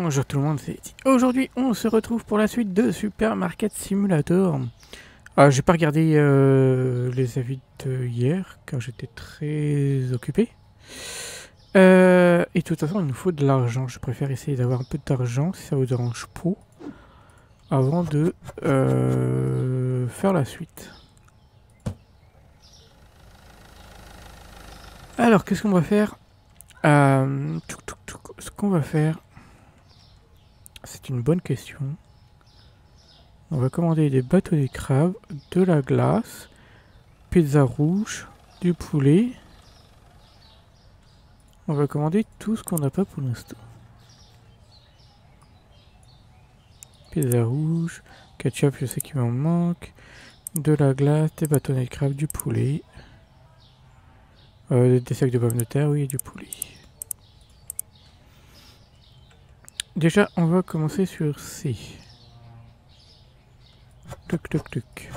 Bonjour tout le monde, c'est Eti. Aujourd'hui, on se retrouve pour la suite de Supermarket Simulator. J'ai pas regardé les avis de hier, car j'étais très occupé. Et de toute façon, il nous faut de l'argent. Je préfère essayer d'avoir un peu d'argent, si ça vous dérange pas, avant de faire la suite. Alors, qu'est-ce qu'on va faire? Ce qu'on va faire, c'est une bonne question. On va commander des bâtonnets de crabe, de la glace, pizza rouge, du poulet. On va commander tout ce qu'on n'a pas pour l'instant. Pizza rouge, ketchup, je sais qu'il m'en manque, de la glace, des bâtonnets de crabe, du poulet. Des sacs de pommes de terre, oui, et du poulet. Déjà, on va commencer sur C. Tuc, tuc, tuc.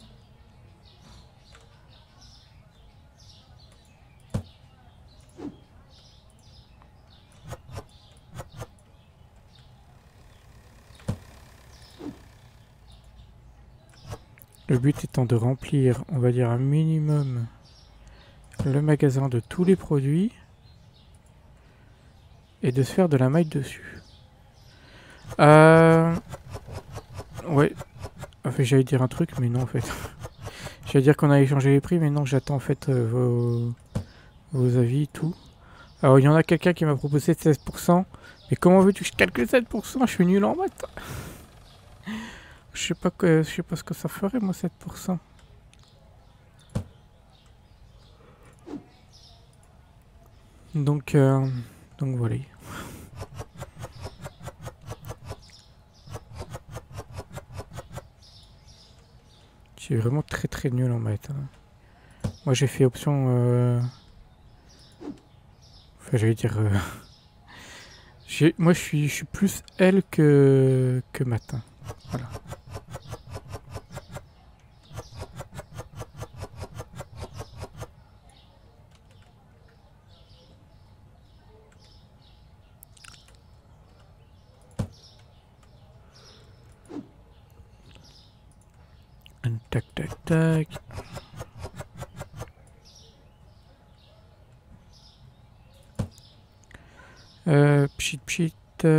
Le but étant de remplir, on va dire un minimum, le magasin de tous les produits et de se faire de la maille dessus. Ouais. Enfin, j'allais dire un truc, mais non, en fait. J'allais dire qu'on allait changer les prix, mais non, j'attends en fait vos avis et tout. Alors, il y en a quelqu'un qui m'a proposé 16%. Mais comment veux-tu que je calcule 7%? Je suis nul en maths. Je sais pas ce que ça ferait, moi, 7%. Donc voilà. Je suis vraiment très très nul en maths. Moi, j'ai fait option... Enfin, j'allais dire... Moi, je suis plus L que maths. Voilà. Tac, tac, tac. Pchit, pchit.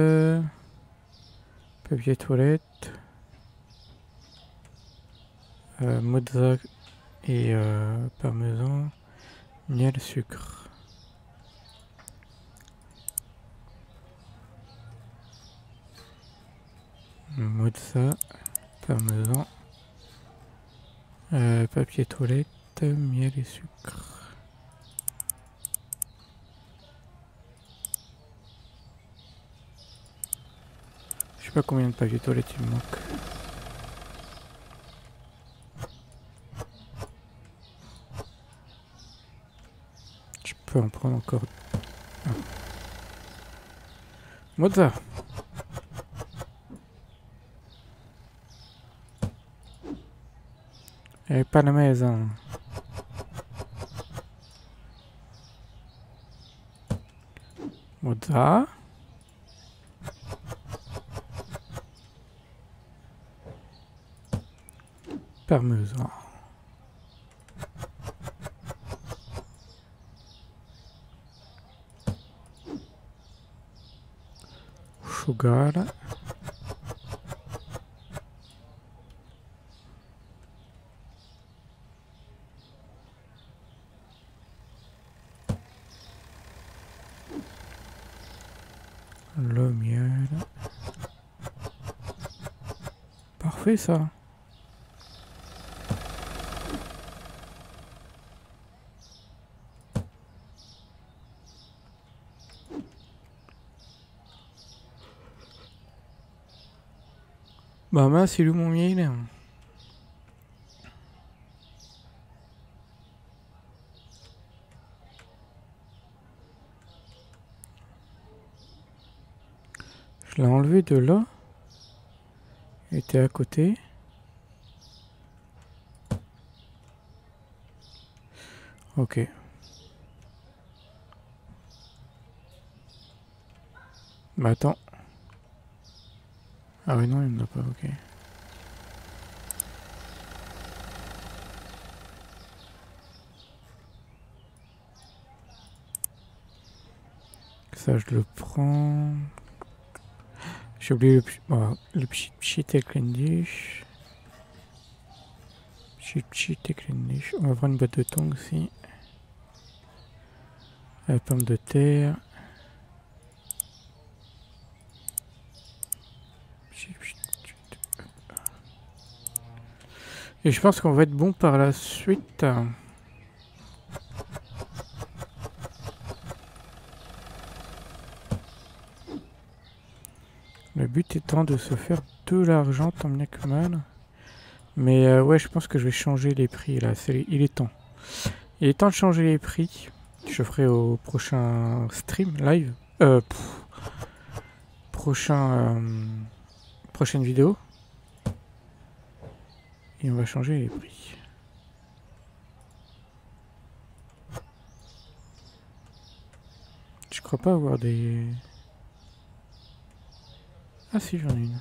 Papier toilette. Mozza et parmesan. Miel, sucre. Mozza, parmesan. Papier toilette, miel et sucre. Je sais pas combien de papier toilette il me manque. Je peux en prendre encore. Ah. Mozza. Elle est pas à la maison. Mozza. Parmesan. Sugar. Le miel. Parfait ça. Bah mince, il est où mon miel? Je l'ai enlevé de là. Il était à côté. Ok. Bah attends. Ah oui, non, il n'y en a pas, ok. Ça, je le prends. J'ai oublié le pchit éclendish. Pchit éclendish. On va prendre une boîte de thon aussi. La pomme de terre. Et je pense qu'on va être bon par la suite. Le but étant de se faire de l'argent tant bien que mal. Mais ouais, je pense que je vais changer les prix là. Il est temps. Il est temps de changer les prix. Je ferai au prochain stream live. Prochaine vidéo. Et on va changer les prix. Je crois pas avoir des... Ah si, j'en ai une.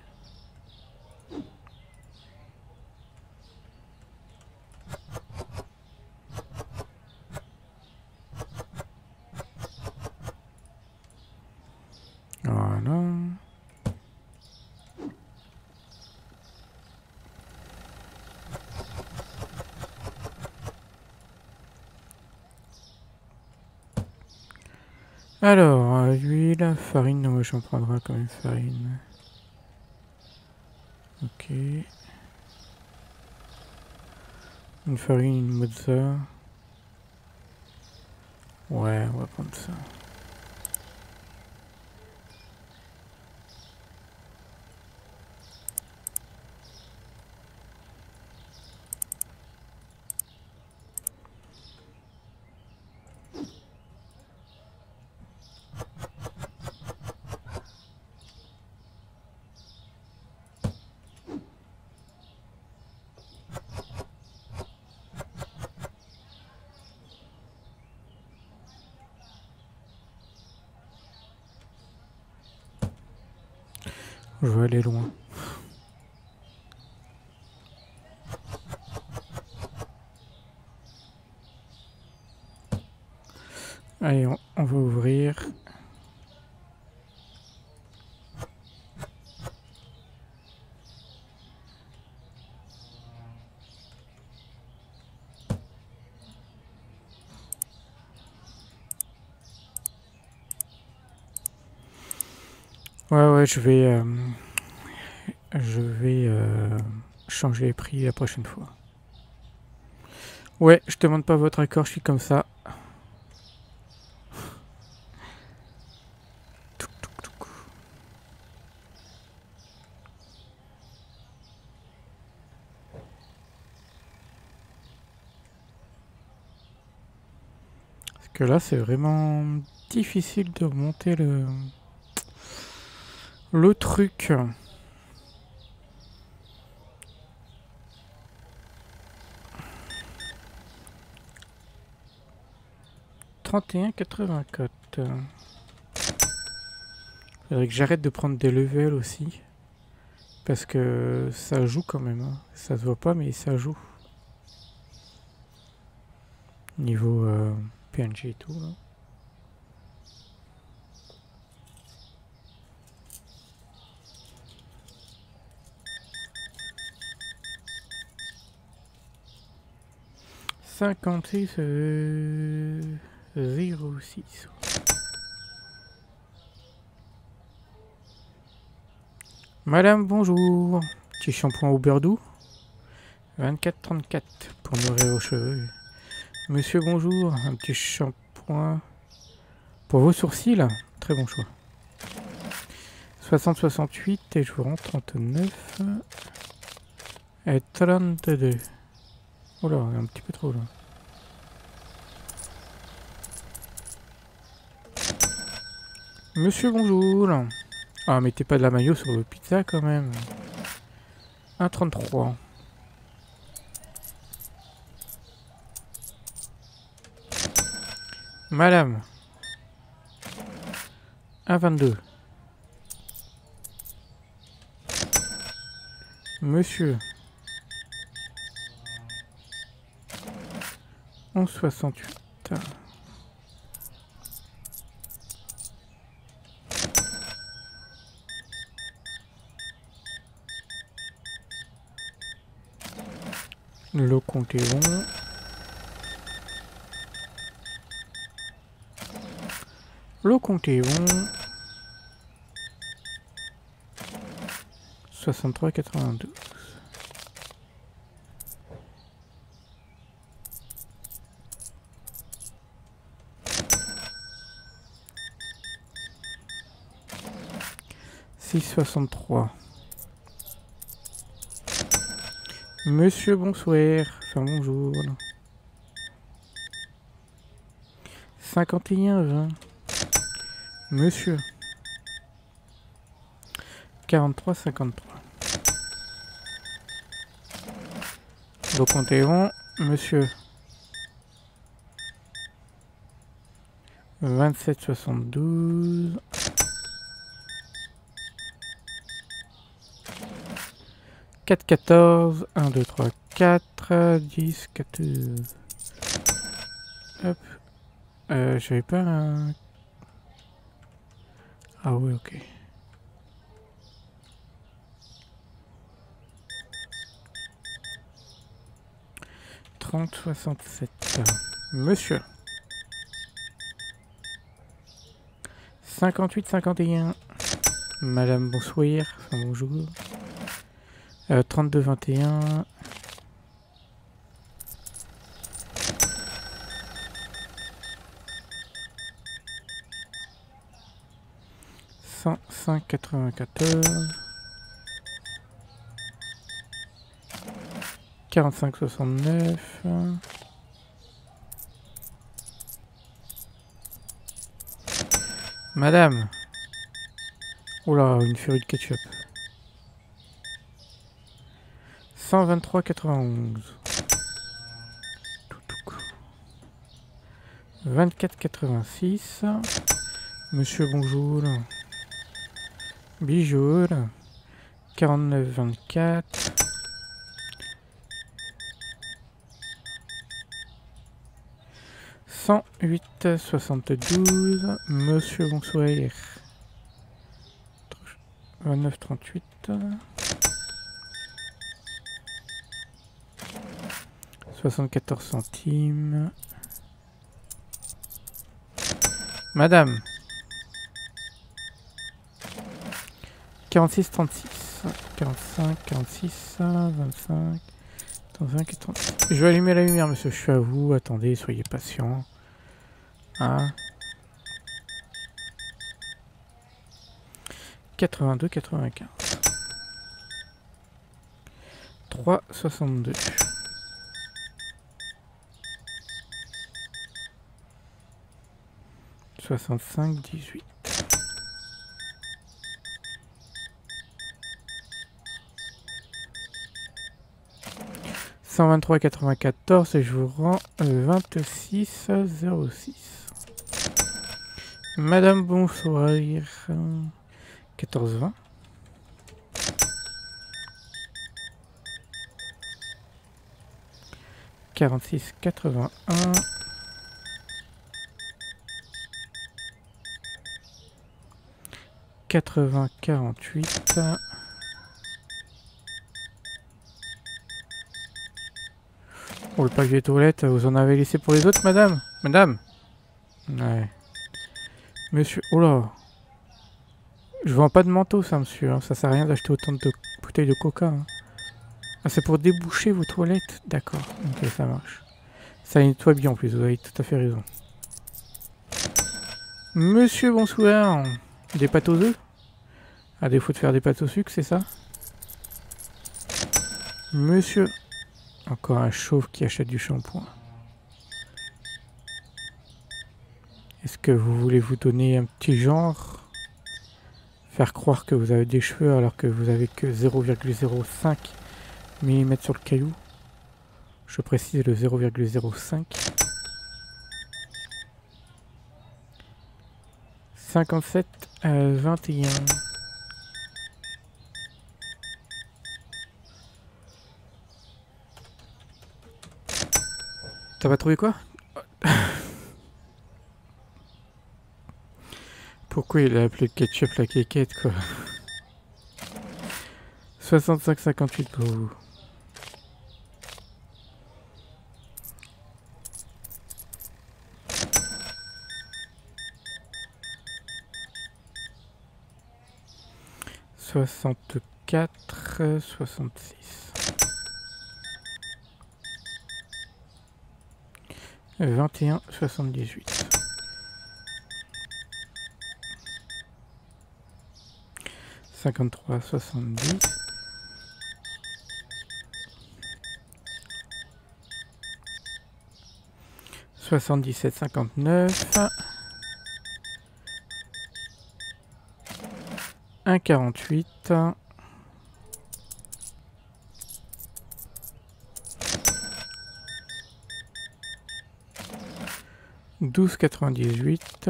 Voilà. Alors, huile, farine, moi j'en prendrai quand même farine. Ok. Une farine, une mozza. Ouais, on va prendre ça. Je vais aller loin. Allez, on va ouvrir. Ouais, je vais changer les prix la prochaine fois. Ouais, je demande pas votre accord, je suis comme ça. Parce que là, c'est vraiment difficile de monter le truc. $31,84. Faudrait que j'arrête de prendre des levels aussi. Parce que ça joue quand même. Hein. Ça se voit pas, mais ça joue. Niveau PNG et tout. Là. « 56,06 ». Madame, bonjour. Petit shampoing au beurre doux. 24,34 pour nourrir vos cheveux. Monsieur, bonjour. Un petit shampoing pour vos sourcils. Très bon choix. 60,68 et je vous rends 39 et 32. Oh là, un petit peu trop là. Monsieur, bonjour. Ah, mettez pas de la maillot sur vos pizzas quand même. 1,33. Madame. 1,22. Monsieur. 11,68. Le compte est bon. Le compte est bon. 63,92. $6,63. Monsieur, bonsoir. Enfin, bonjour. 51,20. Monsieur. 43,53. Le compte est bon. Monsieur. 27,72. 4,14. 1, 2, 3, 4. 10, 14. Hop. J'avais pas un... Ah ouais, ok. « 30,67. Monsieur. 58,51. Madame, bonsoir. Enfin, bonjour. 32,21. 105,94. 45,69. Madame. Oula, une furie de ketchup. 123,91. 24,86. Monsieur, bonjour. Bijoux. 49,24. 108,72. Monsieur, bonsoir. 29,38. 74 centimes. Madame. 46,36. 45, 46, 25, 35 et 36. Je vais allumer la lumière, monsieur. Je suis à vous. Attendez, soyez patient. Hein. 82, 95. 3,62. 65, 18. « 123,94 et je vous rends 26,06. Madame, bonsoir. 14,20. 46,81. 80,48. Oh, le pack des toilettes, vous en avez laissé pour les autres, madame? Madame? Ouais. Monsieur, oh là. Je vends pas de manteau, ça, monsieur. Hein. Ça sert à rien d'acheter autant de bouteilles de coca. Hein. Ah, c'est pour déboucher vos toilettes? D'accord. Ok, ça marche. Ça nettoie bien en plus, vous avez tout à fait raison. Monsieur, bonsoir. Des pâtes aux œufs? À défaut de faire des pâtes au sucre, c'est ça? Monsieur. Encore un chauve qui achète du shampoing. Est-ce que vous voulez vous donner un petit genre? Faire croire que vous avez des cheveux alors que vous avez que 0,05 mm sur le caillou. Je précise le 0,05. 57 21. T'as pas trouvé quoi? Pourquoi il a appelé le ketchup la quéquette, quoi? 65,58 pour vous. « 64, 66. 21, 78. 53, 70. 77, 59. 1, 48. 12, 98.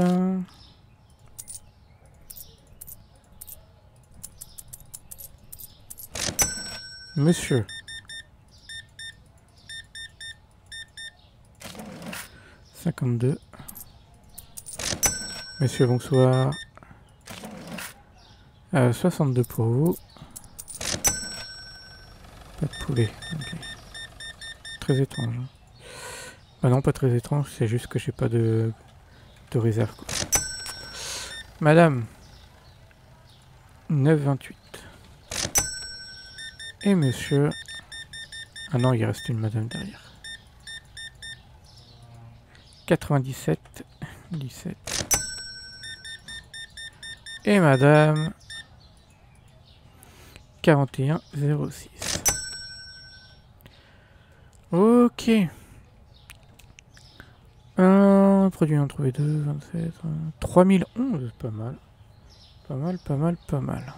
Monsieur. « 52. Monsieur, bonsoir. 62 pour vous. Pas de poulet. Okay. Très étrange. Hein. Bah non, pas très étrange, c'est juste que j'ai pas de réserve. Quoi. Madame. 9,28. Et monsieur. Ah non, il reste une madame derrière. 97, 17. Et madame 41, 06. Ok. Produit non trouvé 2, 27, 3011, pas mal. Pas mal, pas mal, pas mal.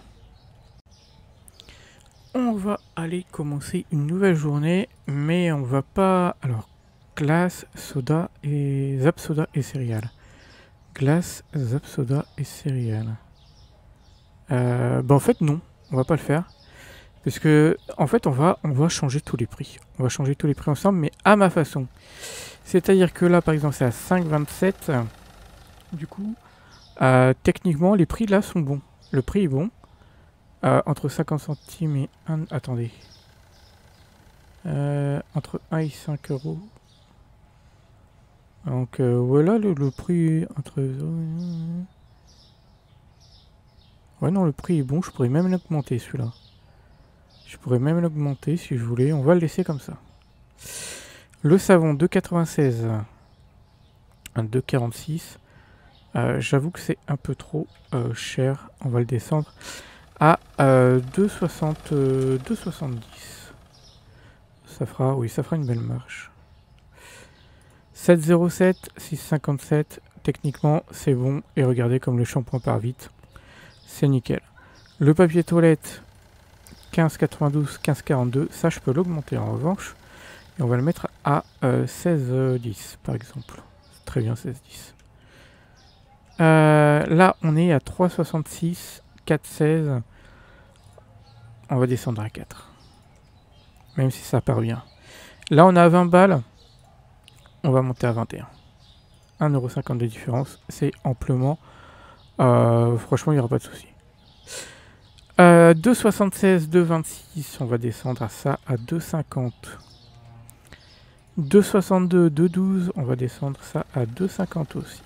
On va aller commencer une nouvelle journée, mais on va pas... Alors, glace, soda et... Zap soda et céréales. Glace, zap soda et céréales. Bah en fait non, on va pas le faire. Parce que en fait on va changer tous les prix. On va changer tous les prix ensemble, mais à ma façon. C'est-à-dire que là par exemple c'est à 5,27. Du coup, techniquement les prix là sont bons. Le prix est bon. Entre 50 centimes et 1... Attendez. Entre 1 et 5 euros. Donc voilà le prix entre... Ouais non, le prix est bon, je pourrais même l'augmenter celui-là. Je pourrais même l'augmenter si je voulais, on va le laisser comme ça. Le savon 2,96. 2,46. J'avoue que c'est un peu trop cher, on va le descendre à 2,70. Ça fera, oui, ça fera une belle marche. 7,07, 6,57. Techniquement, c'est bon. Et regardez comme le shampoing part vite. C'est nickel. Le papier toilette, 15,92, 15,42. Ça, je peux l'augmenter en revanche. Et on va le mettre à 16,10 par exemple. Très bien, 16,10. Là, on est à 3,66, 4,16. On va descendre à 4. Même si ça part bien. Là, on est à 20 balles. On va monter à 21. 1,50€ de différence. C'est amplement... franchement, il n'y aura pas de souci. 2,76, 2,26. On va descendre à ça à 2,50. 2,62, 2,12. On va descendre ça à 2,50 aussi.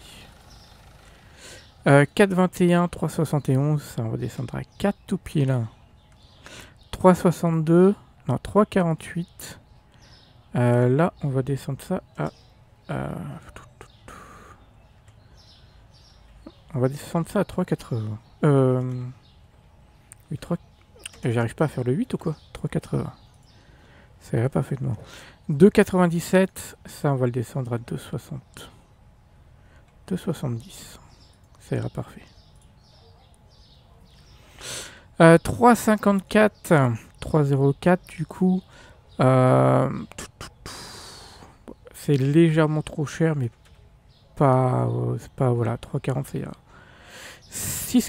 4,21, 3,71. Ça, on va descendre à 4 tout pied là. 3,62. Non, 3,48. Là, on va descendre ça à... on va descendre ça à 3,80. Oui, 3... J'arrive pas à faire le 8 ou quoi? 3,80. Ça ira parfaitement. 2,97. Ça, on va le descendre à 2,60. 2,70. Ça ira parfait. 3,54. 3,04 du coup. C'est légèrement trop cher, mais pas... c'est pas... Voilà, 3,40 c'est...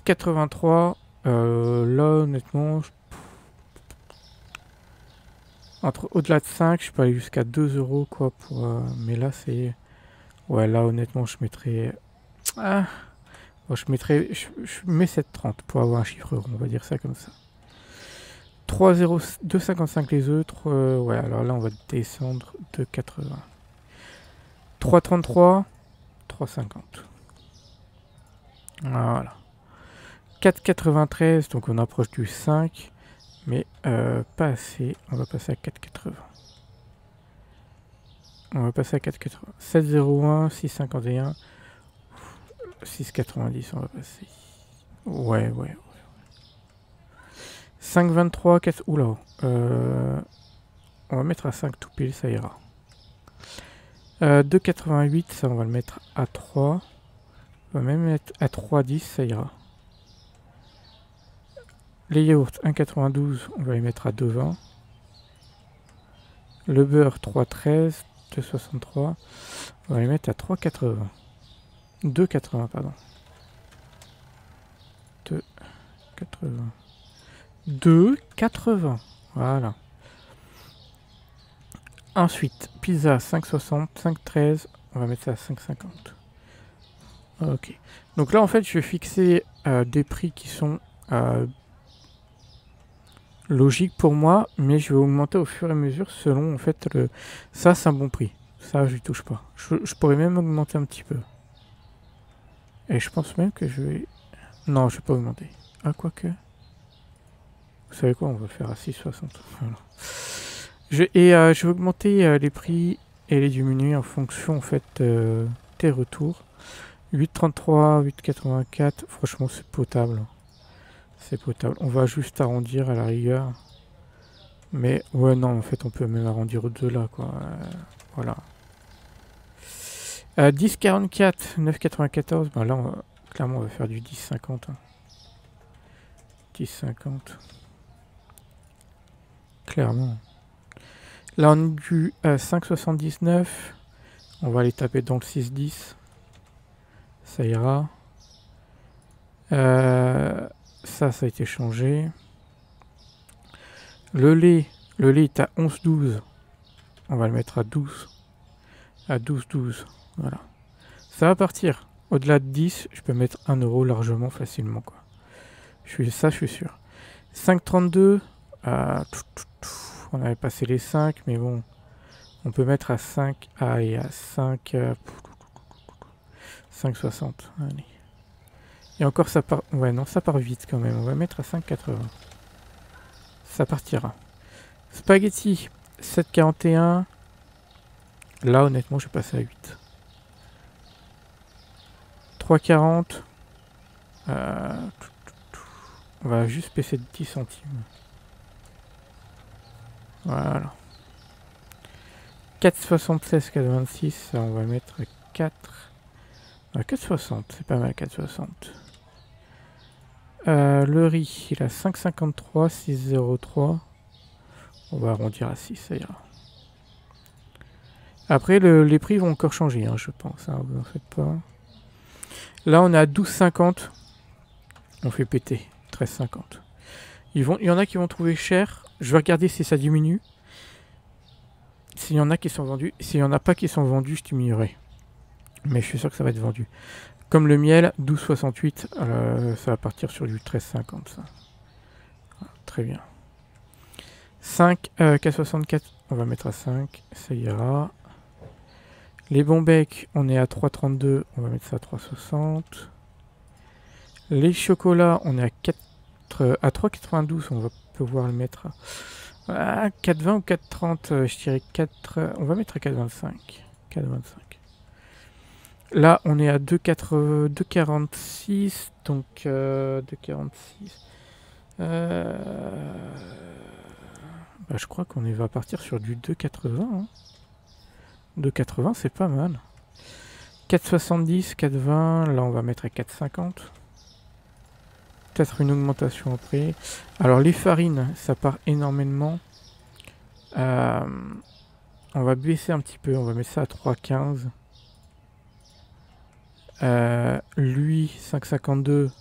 6,83. Là, honnêtement... Au-delà de 5, je peux aller jusqu'à 2 euros quoi pour. Mais là c'est. Ouais, là honnêtement je mettrais. Ah, bon, je mets 7,30 pour avoir un chiffre rond, on va dire ça comme ça. 2,55 les autres. Ouais, alors là on va descendre de 80. 3,33, 3,50. Voilà. 4,93, donc on approche du 5, mais pas assez. On va passer à 4,80. On va passer à 4,80. 7,01, 6,51, 6,90, on va passer. Ouais. 5,23, 4... Oula. On va mettre à 5 tout pile, ça ira. 2,88, ça on va le mettre à 3. On va même mettre à 3,10, ça ira. Les yaourts, 1,92, on va les mettre à 2,20. Le beurre, 3,13, 2,63. On va les mettre à 3,80. 2,80, pardon. 2,80. 2,80. Voilà. Ensuite, pizza, 5,60, 5,13. On va mettre ça à 5,50. Ok. Donc là, en fait, je vais fixer des prix qui sont logiques pour moi, mais je vais augmenter au fur et à mesure selon, en fait, le... Ça, c'est un bon prix. Ça, je ne touche pas. Je pourrais même augmenter un petit peu. Et je pense même que je vais... Non, je ne vais pas augmenter. Ah, quoique... Vous savez quoi, on va faire à 6,60. Voilà. Je vais augmenter les prix et les diminuer en fonction, en fait, des retours. 8,33, 8,84, franchement c'est potable. C'est potable. On va juste arrondir à la rigueur. Mais ouais non, en fait on peut même arrondir au-delà quoi. Voilà. 10,44, 9,94, ben là clairement on va faire du 10,50. Hein. 10,50. Clairement. Là on est du 5,79. On va aller taper dans le 6,10. Ça ira. Ça a été changé. Le lait est à 11,12. On va le mettre à 12. À 12,12. Voilà. Ça va partir. Au-delà de 10, je peux mettre 1 euro largement, facilement. Quoi. Je suis sûr. 5,32. On avait passé les 5, mais bon. On peut mettre à 5. Ah, et à 5. 5,60. Allez. Et encore, ça part... Ouais, non, ça part vite quand même. On va mettre à 5,80. Ça partira. Spaghetti, 7,41. Là, honnêtement, je vais passer à 8. 3,40. On va juste baisser de 10 centimes. Voilà. 4,76, 4,26. Ça, on va mettre à 4. 4,60. C'est pas mal, 4,60. Le riz, il a 5,53, 6,03. On va arrondir à 6, ça ira. Après, les prix vont encore changer, hein, je pense. Hein, vous en faites pas. Là, on est à 12,50. On fait péter. 13,50. Il y en a qui vont trouver cher. Je vais regarder si ça diminue. S'il y en a qui sont vendus. S'il n'y en a pas qui sont vendus, je diminuerai. Mais je suis sûr que ça va être vendu. Comme le miel, 12,68. Ça va partir sur du 13,50. Ça. Très bien. 5, 4,64. On va mettre à 5. Ça ira. Les bons becs, on est à 3,32. On va mettre ça à 3,60. Les chocolats, on est à 3,92. On va pouvoir le mettre à 4,20 ou 4,30. Je dirais 4. On va mettre à 4,25. 4,25. Là, on est à 2,46. Donc 2,46. Bah, je crois qu'on va partir sur du 2,80. Hein. 2,80, c'est pas mal. 4,70, 4,20. Là, on va mettre à 4,50. Peut-être une augmentation après. Alors, les farines, ça part énormément. On va baisser un petit peu. On va mettre ça à 3,15. Lui, 5,52.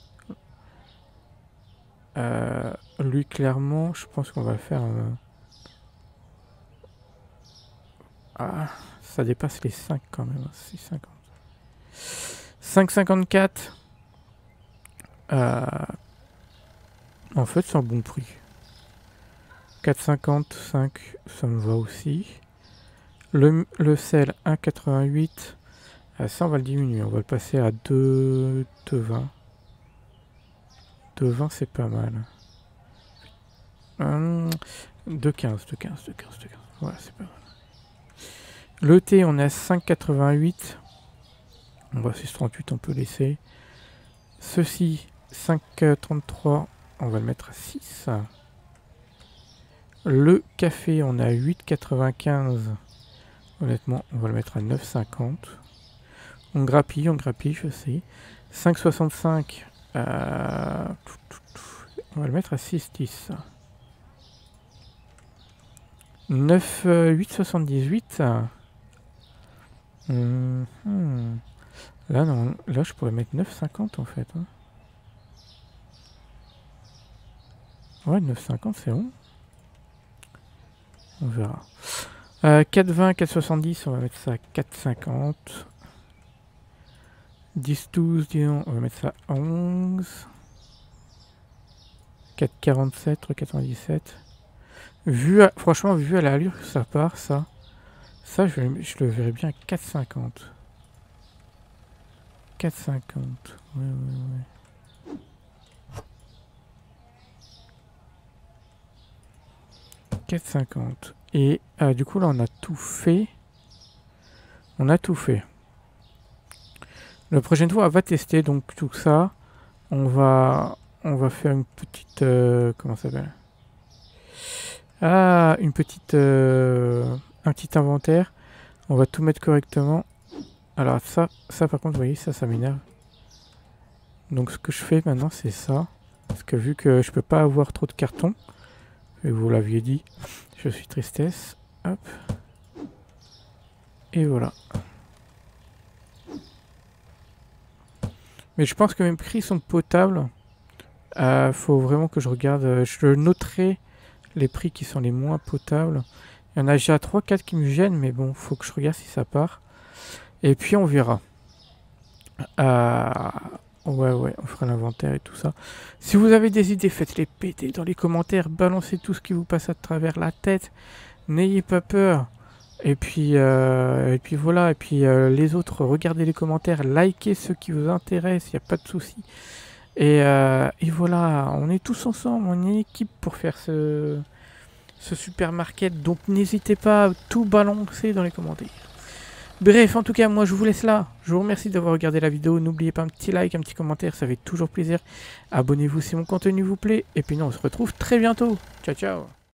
Lui, clairement, je pense qu'on va faire... Ah, ça dépasse les 5 quand même. 6,50. 5,54. En fait, c'est un bon prix. 4,50, 5, ça me va aussi. Le sel, 1,88. Ça, on va le diminuer. On va le passer à 2,20. 2,20, c'est pas mal. 2,15. Voilà, c'est pas mal. Le thé, on est à 5,88. On va 6,38, on peut laisser. Ceci, 5,33. On va le mettre à 6. Le café, on est à 8,95. Honnêtement, on va le mettre à 9,50. On grappille, je sais. 5,65. On va le mettre à 6,10. 8,78. Là, non, là, je pourrais mettre 9,50 en fait. Hein. Ouais, 9,50, c'est bon. On verra. 4,20, 4,70, on va mettre ça à 4,50. 10,12, disons, on va mettre ça à 11. 4,47, 3,97. Franchement, vu à l'allure que ça part, ça je le verrais bien à 4,50. 4,50. Ouais. 4,50. Et du coup, là, on a tout fait. La prochaine fois, on va tester donc tout ça. On va faire une petite... comment ça s'appelle? Ah, une petite... un petit inventaire. On va tout mettre correctement. Alors ça par contre, vous voyez, ça m'énerve. Donc ce que je fais maintenant, c'est ça. Parce que vu que je peux pas avoir trop de cartons, et vous l'aviez dit, je suis tristesse. Hop. Et voilà. Mais je pense que mes prix sont potables. Faut vraiment que je regarde. Je noterai les prix qui sont les moins potables. Il y en a déjà 3-4 qui me gênent, mais bon, faut que je regarde si ça part. Et puis on verra. Ouais, on fera l'inventaire et tout ça. Si vous avez des idées, faites-les péter dans les commentaires. Balancez tout ce qui vous passe à travers la tête. N'ayez pas peur. Et puis voilà. Et puis les autres, regardez les commentaires. Likez ceux qui vous intéressent. Il n'y a pas de souci. Et voilà. On est tous ensemble. On est une équipe pour faire ce supermarket. Donc n'hésitez pas à tout balancer dans les commentaires. Bref, en tout cas, moi je vous laisse là. Je vous remercie d'avoir regardé la vidéo. N'oubliez pas un petit like, un petit commentaire, ça fait toujours plaisir. Abonnez-vous si mon contenu vous plaît. Et puis nous, on se retrouve très bientôt. Ciao, ciao.